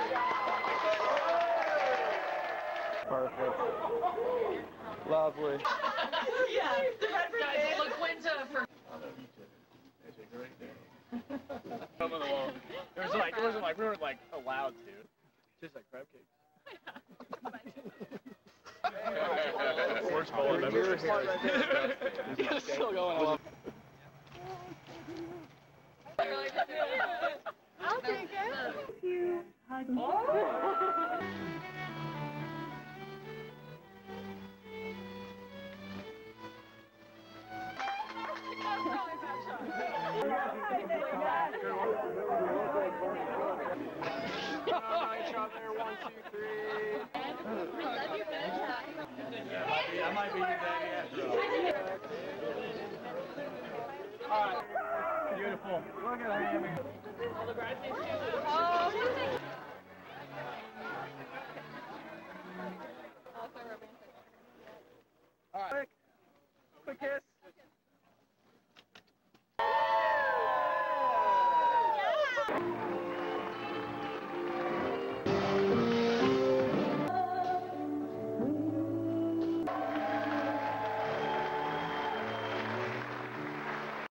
Perfect. Lovely. Yeah, the red for guys, look Quinta for. Come on the wall. It wasn't like we weren't like allowed to. Just like crab cakes. Worst ball I've ever seen. It's still going on. I'll take it. Thank you. Nice shot there, 1, 2, 3. I love your finish shot. I might be back after all. Alright. Beautiful. Look at him. All the bridesmaids too. Oh. Also romantic. Alright. Quick kiss. Yeah.